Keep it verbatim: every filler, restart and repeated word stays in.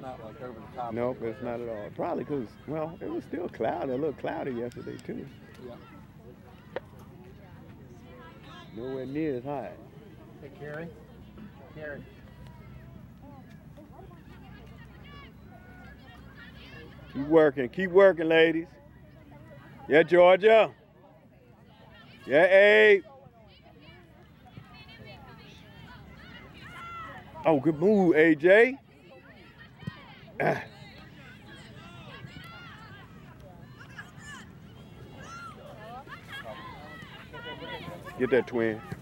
not like over the top. Nope, it's not at all. Probably because, well, it was still cloudy, a little cloudy yesterday, too. Yeah. Nowhere near as high. Hey, Carrie. Carrie. Keep working, keep working, ladies. Yeah, Georgia. Yeah, Abe. Oh, good move, A J. Ah. Get that twin.